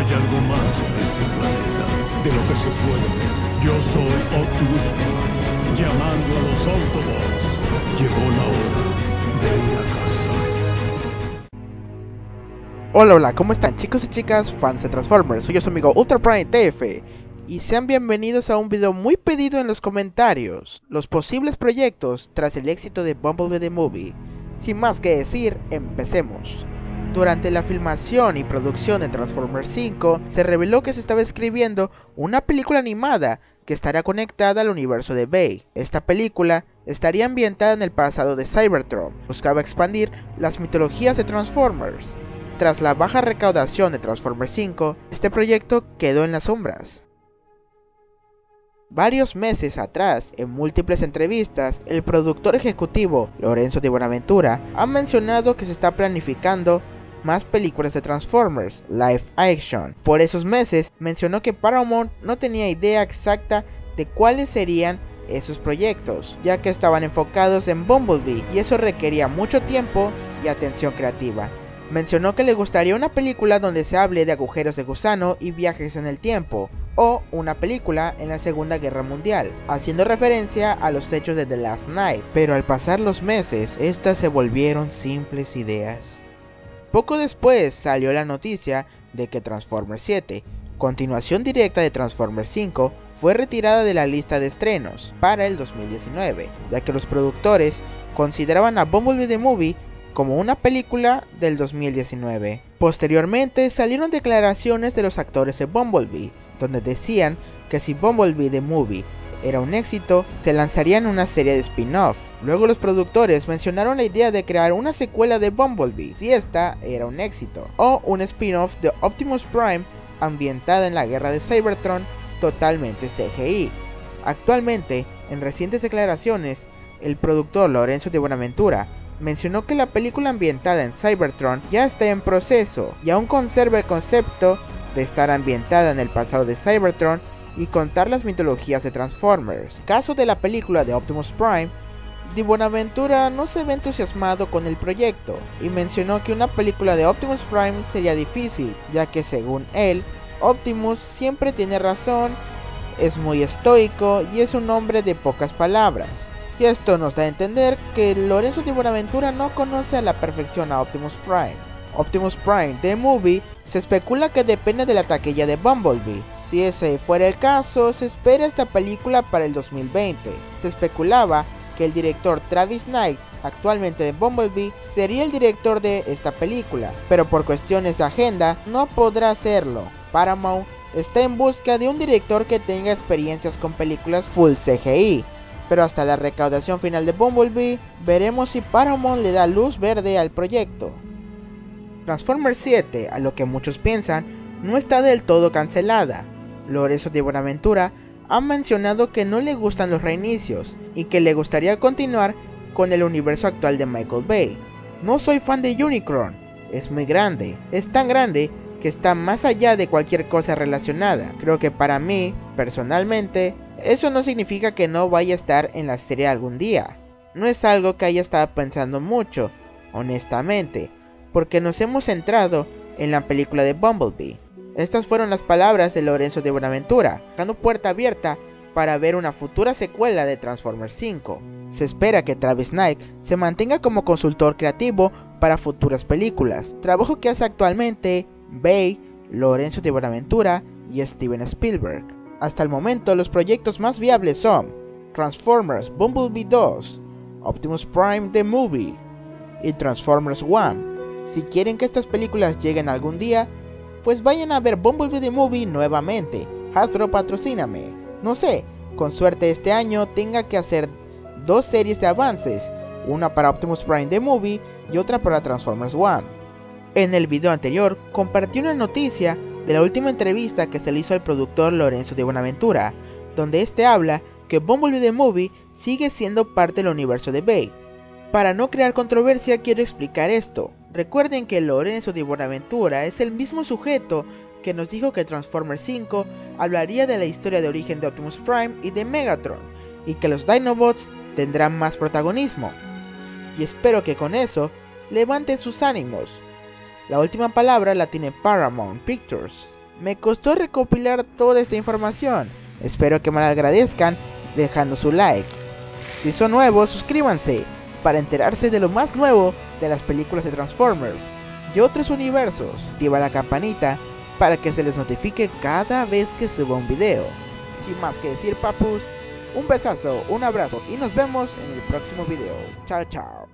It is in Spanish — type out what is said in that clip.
Hay algo más en este planeta de lo que se puede ver. Yo soy Optimus Prime, llamando a los Autobots. Llegó la hora de ir a casa. Hola, ¿cómo están chicos y chicas, fans de Transformers? Soy yo su amigo Ultra Prime TF y sean bienvenidos a un video muy pedido en los comentarios: los posibles proyectos tras el éxito de Bumblebee The Movie. Sin más que decir, empecemos. Durante la filmación y producción de Transformers 5, se reveló que se estaba escribiendo una película animada que estará conectada al universo de Bay. Esta película estaría ambientada en el pasado de Cybertron. Buscaba expandir las mitologías de Transformers. Tras la baja recaudación de Transformers 5, este proyecto quedó en las sombras. Varios meses atrás, en múltiples entrevistas, el productor ejecutivo Lorenzo Di Buenaventura ha mencionado que se está planificando más películas de Transformers live action. Por esos meses mencionó que Paramount no tenía idea exacta de cuáles serían esos proyectos, ya que estaban enfocados en Bumblebee y eso requería mucho tiempo y atención creativa. Mencionó que le gustaría una película donde se hable de agujeros de gusano y viajes en el tiempo, o una película en la Segunda Guerra Mundial, haciendo referencia a los hechos de The Last Knight, pero al pasar los meses, estas se volvieron simples ideas. Poco después salió la noticia de que Transformers 7, continuación directa de Transformers 5, fue retirada de la lista de estrenos para el 2019, ya que los productores consideraban a Bumblebee The Movie como una película del 2019. Posteriormente salieron declaraciones de los actores de Bumblebee, donde decían que si Bumblebee The Movie era un éxito, se lanzarían una serie de spin-off. Luego los productores mencionaron la idea de crear una secuela de Bumblebee si esta era un éxito, o un spin-off de Optimus Prime ambientada en la guerra de Cybertron totalmente CGI. Actualmente, en recientes declaraciones, el productor Lorenzo Di Buenaventura mencionó que la película ambientada en Cybertron ya está en proceso y aún conserva el concepto de estar ambientada en el pasado de Cybertron y contar las mitologías de Transformers. Caso de la película de Optimus Prime, Di Buenaventura no se ve entusiasmado con el proyecto y mencionó que una película de Optimus Prime sería difícil, ya que según él, Optimus siempre tiene razón, es muy estoico y es un hombre de pocas palabras. Y esto nos da a entender que Lorenzo Di Buenaventura no conoce a la perfección a Optimus Prime. Optimus Prime The Movie se especula que depende de la taquilla de Bumblebee. Si ese fuera el caso, se espera esta película para el 2020. Se especulaba que el director Travis Knight, actualmente de Bumblebee, sería el director de esta película, pero por cuestiones de agenda no podrá hacerlo. Paramount está en busca de un director que tenga experiencias con películas full CGI. Pero hasta la recaudación final de Bumblebee, veremos si Paramount le da luz verde al proyecto. Transformers 7, a lo que muchos piensan, no está del todo cancelada. Lorenzo Di Buenaventura ha mencionado que no le gustan los reinicios y que le gustaría continuar con el universo actual de Michael Bay. No soy fan de Unicron, es muy grande, es tan grande que está más allá de cualquier cosa relacionada. Creo que para mí, personalmente, eso no significa que no vaya a estar en la serie algún día. No es algo que haya estado pensando mucho, honestamente, porque nos hemos centrado en la película de Bumblebee. Estas fueron las palabras de Lorenzo Di Buenaventura, dejando puerta abierta para ver una futura secuela de Transformers 5. Se espera que Travis Knight se mantenga como consultor creativo para futuras películas, trabajo que hace actualmente Bay, Lorenzo Di Buenaventura y Steven Spielberg. Hasta el momento los proyectos más viables son Transformers Bumblebee 2, Optimus Prime The Movie y Transformers 1. Si quieren que estas películas lleguen algún día, pues vayan a ver Bumblebee The Movie nuevamente. Hasbro, patrocíname. No sé, con suerte este año tenga que hacer dos series de avances, una para Optimus Prime The Movie y otra para Transformers 1. En el video anterior compartí una noticia de la última entrevista que se le hizo al productor Lorenzo Di Buenaventura, donde este habla que Bumblebee The Movie sigue siendo parte del universo de Bay. Para no crear controversia quiero explicar esto. Recuerden que Lorenzo Di Buenaventura es el mismo sujeto que nos dijo que Transformers 5 hablaría de la historia de origen de Optimus Prime y de Megatron, y que los Dinobots tendrán más protagonismo. Y espero que con eso levanten sus ánimos. La última palabra la tiene Paramount Pictures. Me costó recopilar toda esta información, espero que me la agradezcan dejando su like. Si son nuevos, suscríbanse para enterarse de lo más nuevo de las películas de Transformers y otros universos. Activa la campanita para que se les notifique cada vez que suba un video. Sin más que decir, papus, un besazo, un abrazo y nos vemos en el próximo video. Chao, chao.